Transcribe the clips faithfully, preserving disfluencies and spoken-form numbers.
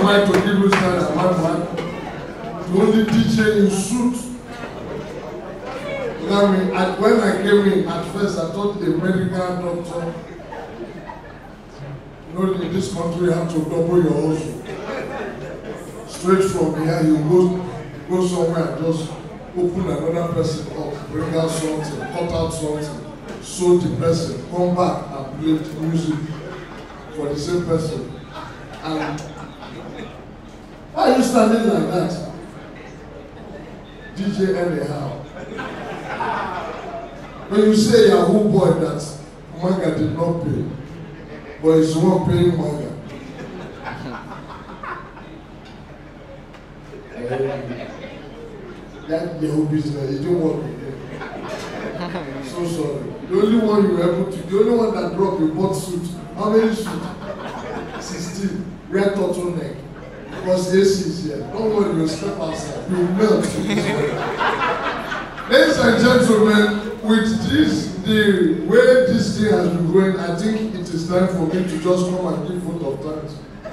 I to give you stand as one man? The only D J in suit. You know what I mean? And when I came in, at first I thought a medical doctor. You know, in this country you have to double your hustle. Straight from here, you go, go somewhere and just open another person up, bring out something, cut out something, show the person, come back and play the music for the same person. And why are you standing like that? D J anyhow. When you say Yahoo boy that Manga did not pay, but it's the one paying Manga. That Yahoo business, it don't work again. So sorry. The only one you were able to, the only one that dropped a bought suit. How many suits? sixteen. Red turtleneck. Because A C is here. Don't worry, you'll step outside. You'll melt. Ladies and gentlemen, with this, the way this thing has been going, I think it is time for me to just come and give vote of thanks.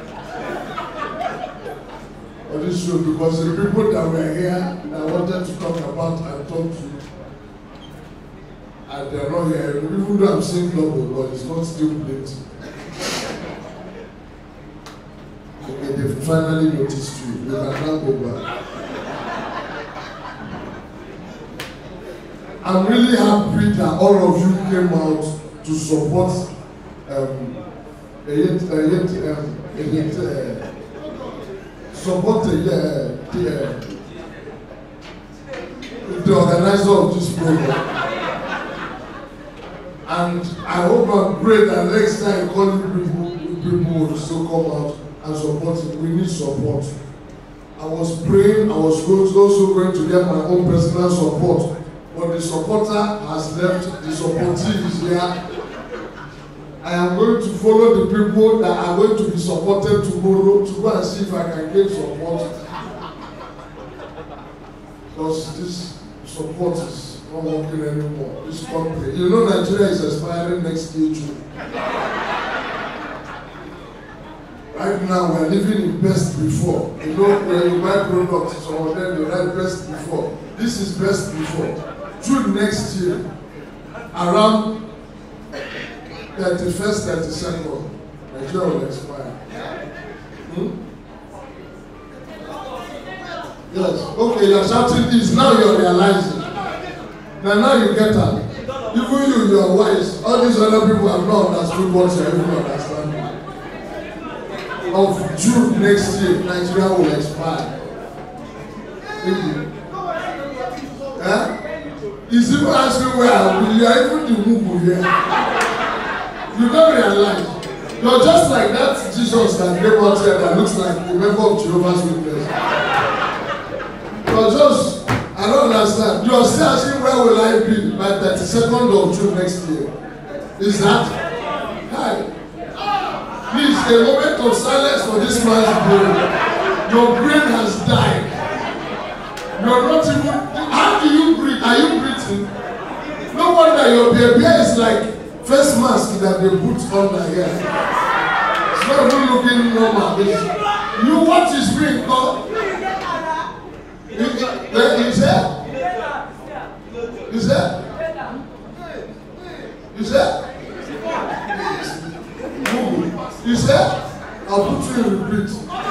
On this show, because the people that were here that wanted to talk about and talk to, and they're not here. People that have seen global, but it's not still plenty. Okay, they've finally noticed you. You can now go back. I'm really happy that all of you came out to support um, a yet, a yet, um, a yet, uh, support the, uh, the, uh, the organizer of this program. And I hope and pray that next time calling people, people will still come out and support it. We need support. I was praying, I was also going to get my own personal support, but the supporter has left, the supportee is here. I am going to follow the people that are going to be supported tomorrow to go and see if I can get support. Because this support is not working anymore. This country, you know, Nigeria is expiring next year too. Right now, we are living in best before. You know, when you buy products, some of them they write best before. This is best before. June next year, around thirty-first, thirty-second, Nigeria will expire. Hmm? Yes. Okay, you're shouting this. Now you're realizing. Now, now you get that. Even you, you are wise. All these other people have not understood what you're even understanding. Of June next year, Nigeria will expire. Thank you. Eh? He's even asking where I will. You are even the Mugu here. You don't realize. You're just like that Jesus that came out here that looks like a member of Jehovah's Witness. You're just, I don't understand. You're still asking where will I be by thirty-second of June next year. Is that? Hi. Please, a moment of silence for this man's brain. Your brain has died. You're not even. How do you breathe? Are you breathing? No wonder your baby is like face mask that they put on the hair. It's not even looking normal. It's, you what is being called? Is that? Is that? Is that? You said, I'll put you in repeat.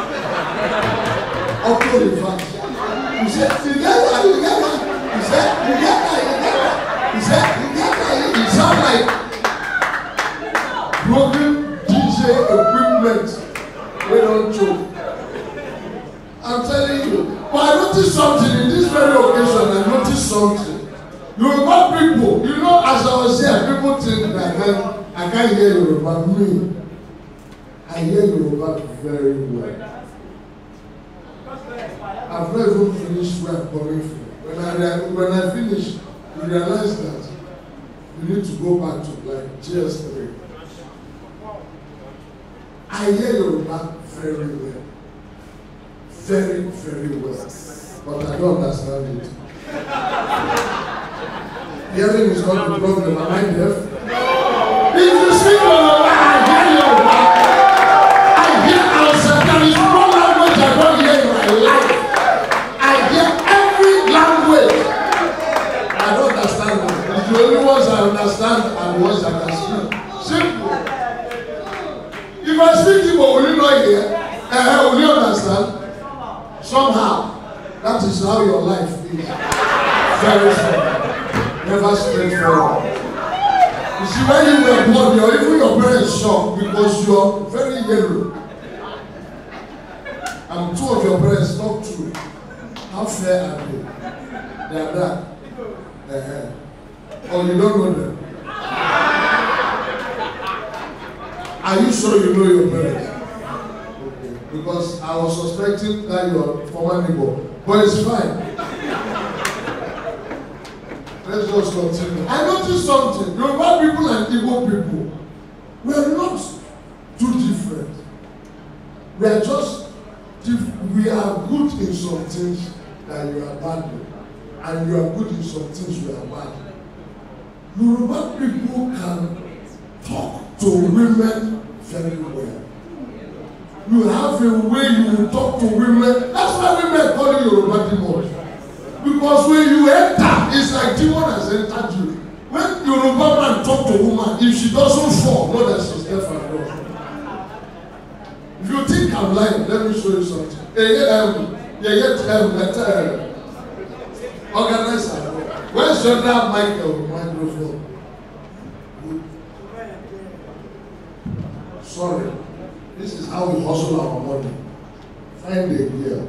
Up to the verse. You said, you get that, you get that. You said, you get that, you get that. You said, you get that. It sounds like broken D J equipment. We don't joke. I'm telling you. But I noticed something in this very occasion. I noticed something. You got people, you know, as I was here, people think that I can't, I can't hear you, but me. I hear Yoruba very well. I've not even finished where I'm coming from. When I, when I finish, you realize that you need to go back to like G S three. I hear Yoruba very well. Very, very well. But I don't understand it. Hearing is not the problem. Am I deaf? If you speak Yoruba, I hear Yoruba. There is no language I can speak. Simple. If I speak Igbo, will you not hear? Uh, will you understand? Somehow, that is how your life is. Very simple. Never straightforward. You see, when you were born, your, even your parents shocked because you are very yellow. And two of your parents talk true. How fair are they? They are black. Uh-huh. Or you don't know them. Are you sure you know your parents? Okay. Because I was suspecting that you are former neighbor. But it's fine. Let's just continue. I noticed something. Yoruba people and Igbo people, we are not too different. We are just we are good in some things that you are bad in, and you are good in some things you are bad. Yoruba people can talk to women very well. You have a way you will talk to women. That's why women call you Yoruba demon. Because when you enter, it's like demon has entered you. When Yoruba man talk to a woman, if she doesn't fall, know that she's deaf and dumb. If you think I'm lying, let me show you something. Hey, um, yeah, yeah, um, let, uh, organize her. Where's your dad, Michael, microphone? Sorry. This is how we hustle our money. Find a girl.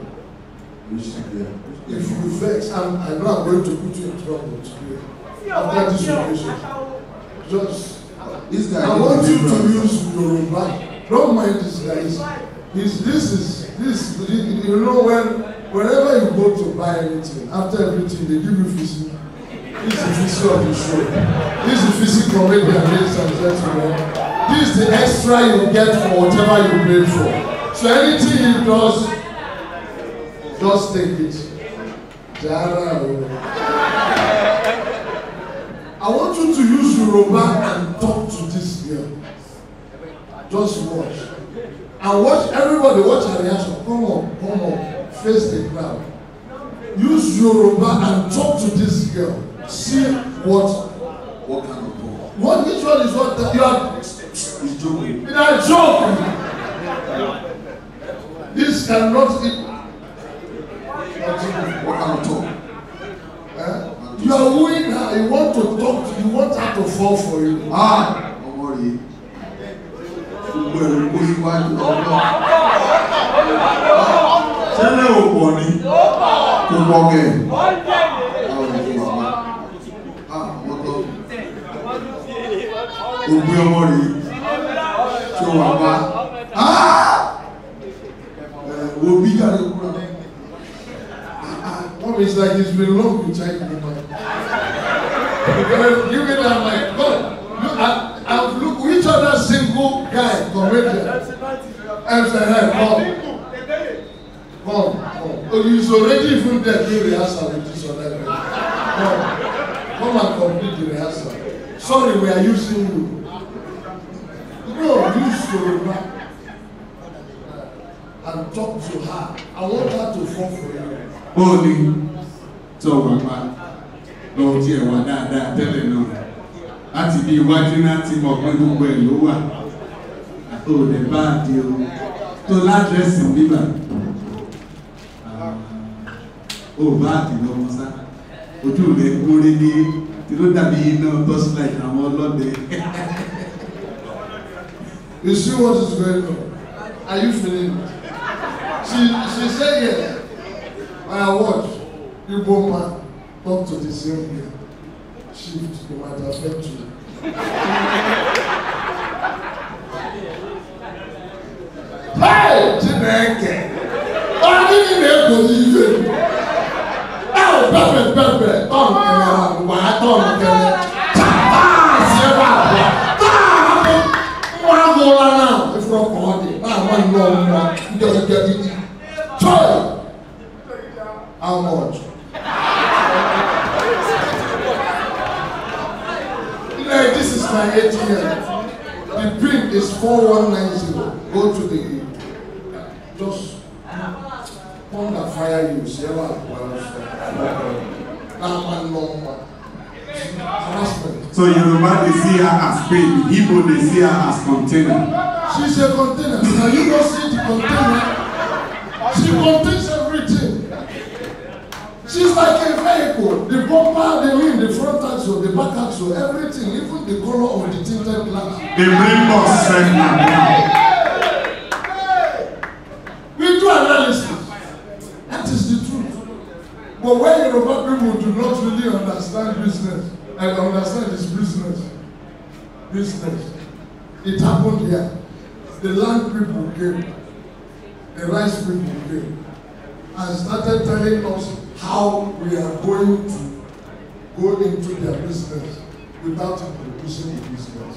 If you vex, and I know I'm going to put you in trouble today. After this relationship, just this guy. I want you to use Yoruba. Don't mind this guy. This, this is this. You know when whenever you go to buy anything, after everything they give you physical. This is the physical of the show. This is the physical comedian, ladies and gentlemen. This is the extra you get for whatever you paid for. So anything he does, just take it. I want you to use Yoruba and talk to this girl. Just watch. And watch, everybody watch her reaction. Come on, come on, face the crowd. Use Yoruba and talk to this girl. See what, what kind of talk? What, which one is what the, you are, He's joking. You are joking. This cannot be. What kind of talk? Eh? You are wooing her. You want to talk to. You want her to fall for you. Ah, don't worry. Well, we want to know. Tell her what money. Come on, again. Ah, what the? Ogbe ọmọ rẹ̀ tí ó wà wá. Wo bí jáde kúrò. Mom is like it's been long to check the mic. Give me that mic. Come. Look, I, I look which other single guy comedian. I'm saying, hey, come. Come, come. Oh, he's already even there doing rehearsal with this other guy. Come. Come and complete the rehearsal. Sorry, we are using you. No, use Yoruba and talk to her. I want her to fall for you. Only so Papa, no dear, what that that telling no. Àti bí iwájú náà ti mọ̀ pé gbogbo ẹ̀ ló wà. Àtò lè bá àdé o. Tó ládírẹ́sì bíbà. Ó bá àdé lọ́wọ́ sá. Ojú rẹ̀ gún régé. Tí ló dàbí iná torchlight àwọn ọlọ́dẹ. You see what is going on? Are you feeling it? She she said yes. I watch Igbo man talk to the same girl. Shift, it might affect you. Hey, Chineke! I didn't believe it. Oh, Pepe, Pepe, Tom Kenera, why Tom Kenera? Ah, Sierra, ah, one more now. If we're calling it, ah, one more, just get it. Joy. How much? Like, this is my A T M. The pin is four one nine zero. Go to the just come and fire you. See what I'm no man. harassment. So Yoruba, they see her as baby. Igbo, they see her as container. She's a container. Now you don't see the container. She contains everything. She's like a vehicle. The bumper, the wheel, the front axle, the back axle, everything, even the color of the tinted glass. The brain box segment. We do analysis. That is the truth. But when Yoruba people do not really understand business and understand this business, business, it happened here. The land people came, the rice people came, and started telling us how we are going to go into their business without introducing the business.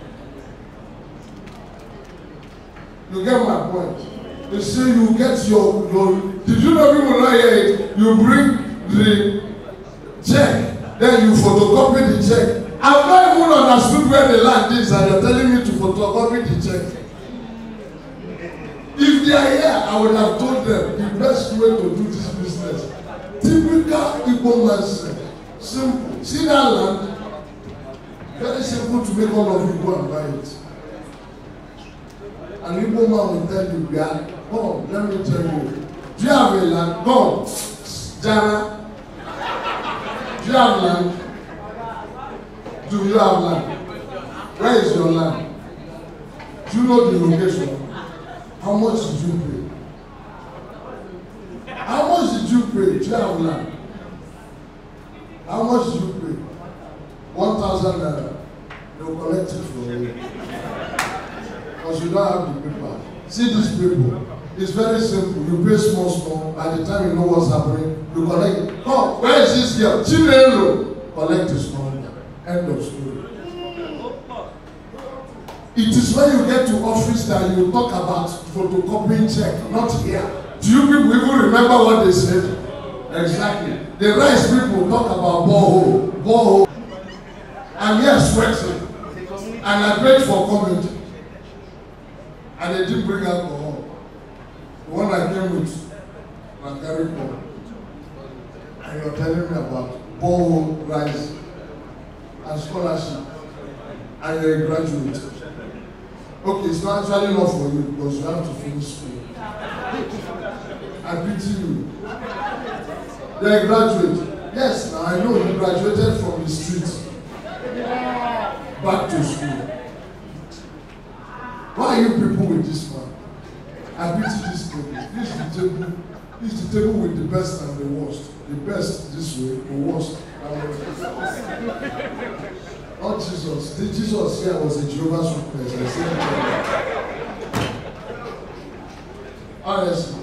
You get my point? They say you get your, your did you know people not hear it? You bring the check, then you photocopy the check. I've not even understood where the land is and you're telling me to photocopy the check. If they are here, I would have told them the best way to do this business. Typical Igbo mindset. Simple. See that land? Very simple to make all of you go and buy it. An Igbo man will tell you, yeah, come, let me tell you. Do you have a land? Come, Jana. Do you have land? Do you have land? Where is your land? Do you know the location? How much did you pay? How much did you pay? Do you have land? How much did you pay? One thousand naira. They will collect it for you. Because you don't have the paper. See these people. It's very simple. You pay small, small. By the time you know what's happening, you collect it. Come, where is this girl? Children, collect the small. End of story. It is when you get to office that you talk about photocopying check, not here. Do you people even remember what they said? Exactly. The rice people talk about borehole, borehole. I'm here sweating, and I paid for comment, and they didn't bring alcohol. The one I came with, I carried for. And you're telling me about borehole rice and scholarship, and you're a graduate. Okay, it's not actually not for you because you have to finish school. I pity you. You're a graduate. Yes, now I know you graduated from the street. Back to school. Why are you people with this man? I pity this table. This is the table. This is the table with the best and the worst. The best this way, the worst. Not Jesus. The Jesus here was a Jehovah's Witness. I said honestly.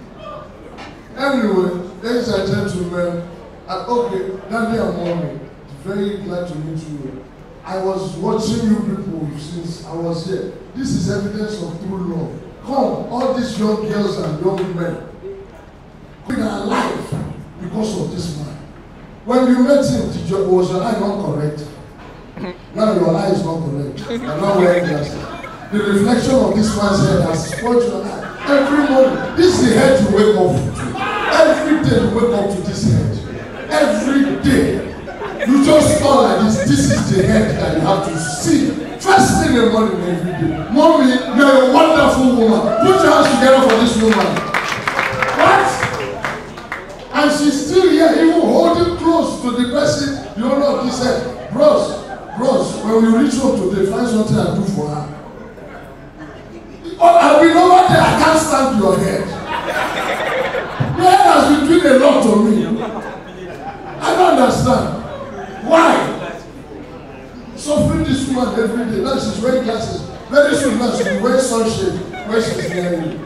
Anyway, ladies and gentlemen, uh, okay, Daddy and Mommy, very glad to meet you. I was watching you people since I was here. This is evidence of true love. Come, all these young girls and young men, we are alive because of this man. When you met him, did your, was your eye not correct? Now your eye is not correct. You're not wearing glasses. The reflection of this man's head has spoiled your eye. Every morning, this is the head you wake up to. Every day you wake up to this head. Every day. You just fall like this. This is the head that you have to see. First thing in the morning every day. Mommy, you're a wonderful woman. Put your hands together for this woman. What? And she's still here, even holding close to the person you know this head. Bros, bros, when we reach home today, find something I do for her. Oh, I've been over there, I can't stand your head. Your head has been doing a lot to me. I don't understand. Why? Suffering this woman every day. Now she's wearing glasses. Very soon now she'll be wearing sunshade when she's near you.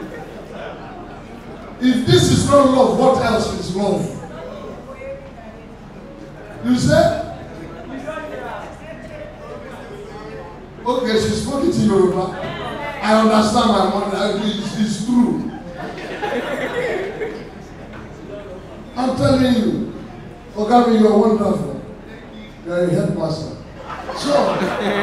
If this is not love, what else is love? You say? Okay, she spoke it in Yoruba. I understand my mother. It's, it's true. I'm telling you, Ogami, you're wonderful. You're a headmaster. So,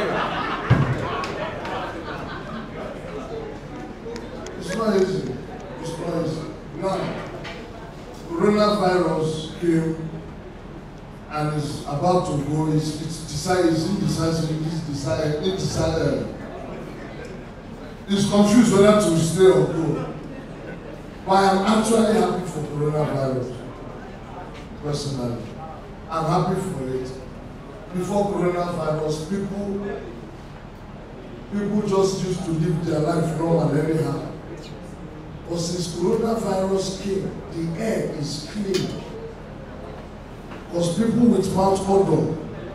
it's not easy. It's not easy. Now, coronavirus came and is about to go. It's, it's decided, it's indecisive, it's decided, it's decided. He's confused whether to stay or go. But I am actually happy for coronavirus. Personally, I'm happy for it. Before coronavirus, people people just used to live their life normal anyhow. But since coronavirus came, the air is clean. Because people with mouth odor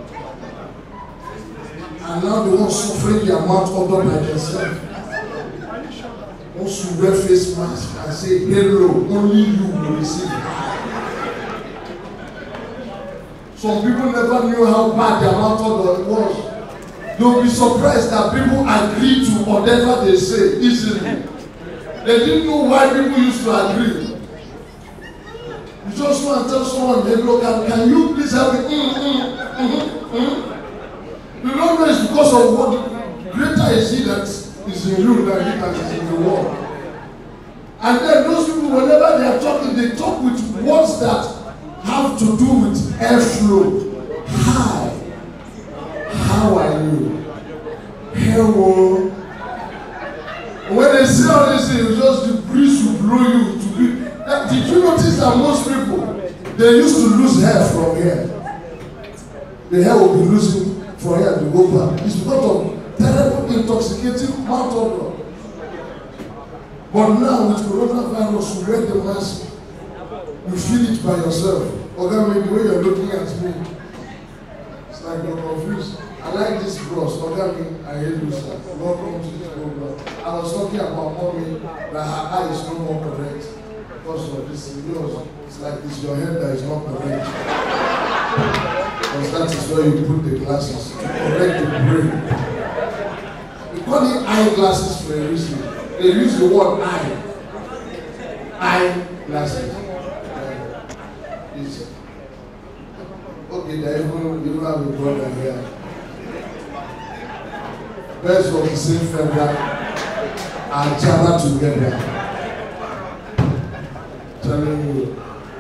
are now the ones suffering their mouth odor by themselves. Once you wear face mask and say hello, only you will receive it. Some people never knew how bad their mouth odor was. You'll be surprised that people agree to whatever they say easily. They didn't know why people used to agree. You just want to tell someone, hey, look, can, can you please help me? Mm, mm, mm, mm. You don't know it's because of what greater is he that is in you than he that is in the world. And then those people, whenever they are talking, they talk with words that have to do with airflow. Hi. How are you? Hello. When they say all this thing, just the breeze will blow you to be. That, did you notice that most people, they used to lose hair from here? The hair will be losing from here to go back. It's because of terrible intoxicating mouth odor. But now with coronavirus, you wear the mask, you feel it by yourself. Okay, the way you're looking at me, it's like you're confused. I like this bros. Okay, I hate you, sir. Welcome to this program. I was talking about mommy that her eye is no more correct because of this. Yours, it's like it's your head that is not correct. Because that is where you put the glasses to correct the brain. We call it eyeglasses for a reason. They use the word eye. Eyeglasses. Uh, it's, okay, they even, even have a brother here. Birds of the same feather are gathered together. Telling you.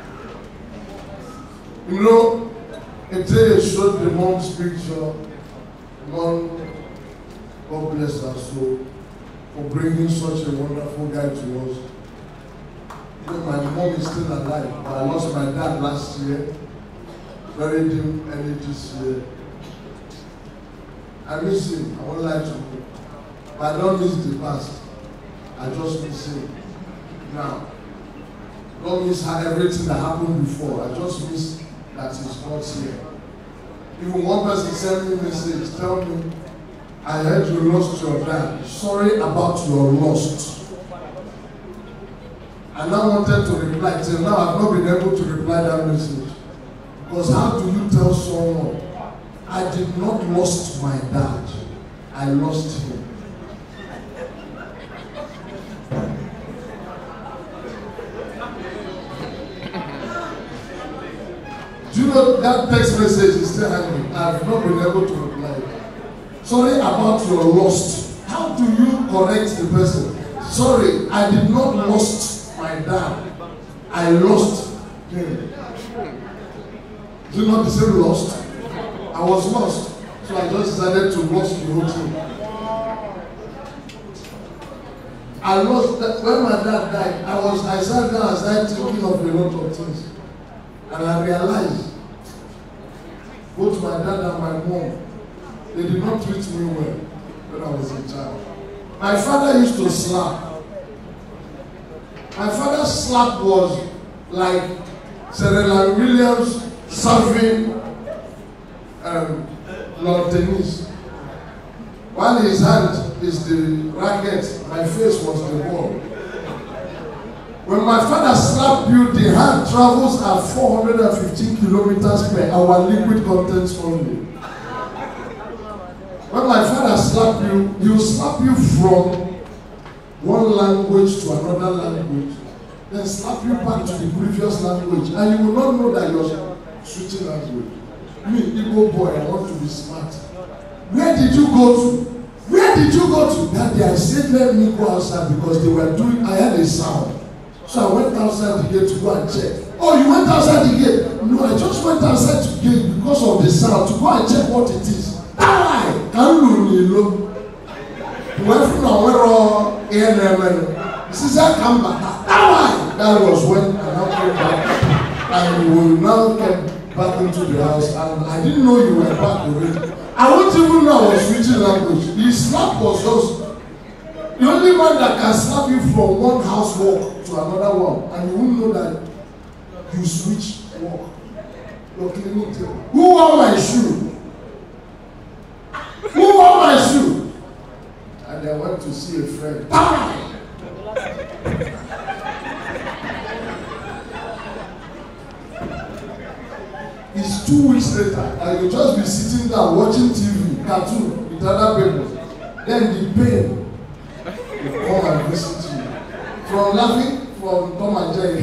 You know, a day showed the mom's picture. Mom, God bless her soul, for bringing such a wonderful guy to us. You know, my mom is still alive, but I lost my dad last year. Buried him early this year. I miss him, I won't lie to you. But I don't miss the past. I just miss him. Now, don't miss how everything that happened before. I just miss that he's not here. Even one person sent me a message, tell me, I heard you lost your dad. Sorry about your lost. I now wanted to reply. Till now, I've not been able to reply that message. Because how do you tell someone, I did not lost my dad, I lost him. Do you know that text message is still hanging? I have not been able to reply. Sorry about your lost. How do you correct the person? Sorry, I did not lost my dad, I lost him. Do you not the same lost? I was lost, so I just decided to lost the whole thing. I lost that when my dad died. I was I sat down and started thinking of a lot of things, and I realized both my dad and my mom, they did not treat me well when I was a child. My father used to slap. My father's slap was like Serena Williams serving Um, lawn tennis. While his hand is the racket, my face was the ball. When my father slapped you, the hand travels at four hundred fifteen kilometers per hour, liquid contents only. When my father slapped you, he will slap you from one language to another language, then slap you back to the previous language, and you will not know that you're switching language. Me, Igbo boy, I want to be smart. Where did you go to? Where did you go to? That day I said, let me go outside because they were doing, I had a sound. So I went outside the gate to go and check. Oh, you went outside the gate? No, I just went outside to gate because of the sound, to go and check what it is. Why? Can you know? Went from our air level. Sister come back. Why? That was when I now came back. And we will now get back into the house. And I didn't know you were back already. I wouldn't even know I was switching language. The slap was just the only man that can slap you from one house walk to another one, and you won't know that you switch walk. You're cleaning table. Who wore my shoe? Who wore my shoe? And I went to see a friend. Bye! It's two weeks later, and you just be sitting down watching T V, cartoon with other people. Then the pain will come and visit you. From laughing, from Tom and Jerry.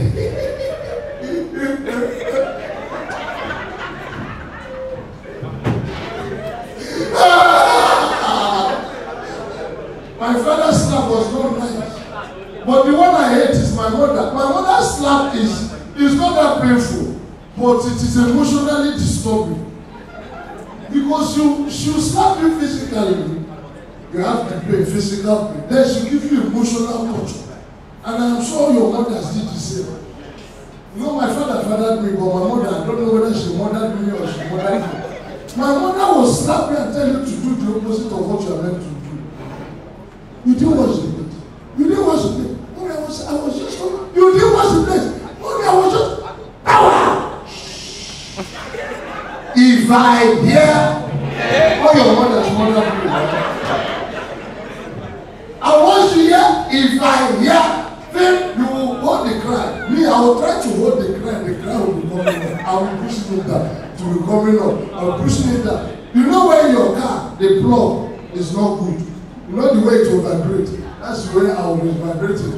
My father's slap was not nice, but the one I hate is my mother. My mother's slap is is not that painful, but it is emotionally disturbing because you she will slap you physically. You have to pay physical pain. Then she give you emotional torture, and I'm sure your mothers did the same. You know, my father fathered me, but my mother, I don't know whether she mothered me or she mothered me. My mother will slap me and tell you to do the opposite of what you are meant to do. You didn't watch the place. You didn't watch the place. Mommy, I was, I was just. You didn't watch the place. Mommy, I was just. Power. If I hear all your mother's mother, I want you here. If I hear, then you will hold the cry. Me, I will try to hold the cry. The cry will be coming up. I will push it down to be coming up. I will push it down. You know when your car, the plug is not good. You know the way it will vibrate. That's the way I will be vibrating.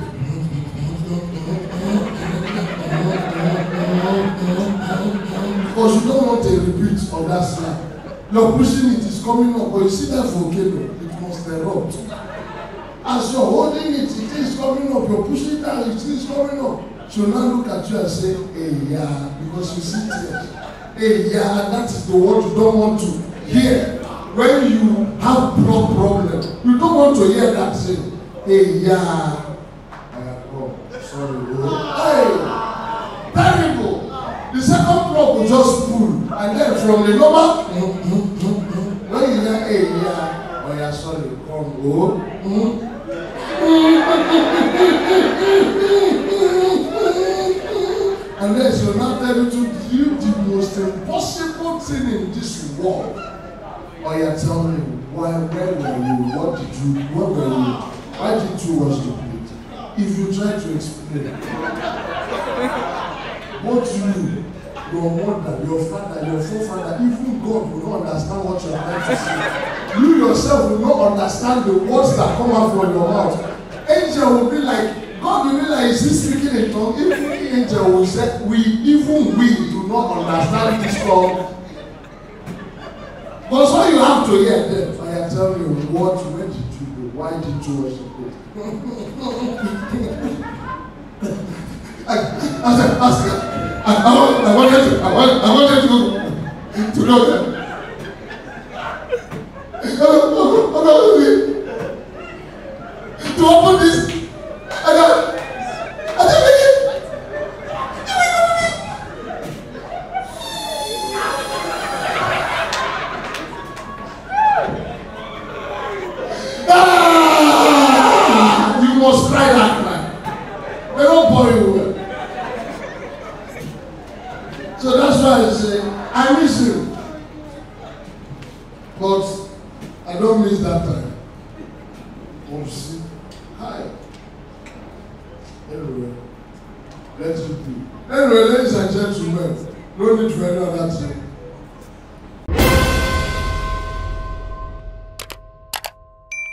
Because you don't want a repeat of that slap. You're pushing it, it's coming up, but you see that volcano, it must erupt. As you're holding it, it is coming up, you're pushing it down, it is coming up. She'll now look at you and say, hey, yeah, because you see tears. Hey, yeah, that is the word you don't want to hear. When you have blood problem, you don't want to hear that saying, hey, yeah, I have come, sorry, bro. Hey, terrible. The second block will just pull, and then from the normal, when you hear, hey, yeah, oh yeah, sorry, come, go. And then she'll now tell you to do the most impossible thing in this world. Or you're telling me, why, where were you? What did you, where were you? Why didn't you wash the plate? If you try to explain, what you, your mother, your father, your forefather, even God will not understand what you're trying to say. You yourself will not understand the words that come out from your mouth. Angel will be like, God will be like, is he speaking in tongue? Even the angel will say, we, even we do not understand this tongue. But so you have to hear them. I am telling you, what, where did you go? Why did you worship it? I, I said, I said, I, I, I wanted to, I wanted, I wanted to, to know them. To open this, I got, I didn't make it. Ah, you must cry that cry. They don't pour you well. So that's why I say, I miss you. But I don't miss that time. Oh, see. Hi. Anyway, let it be. Anyway, ladies and gentlemen, no need for any other thing.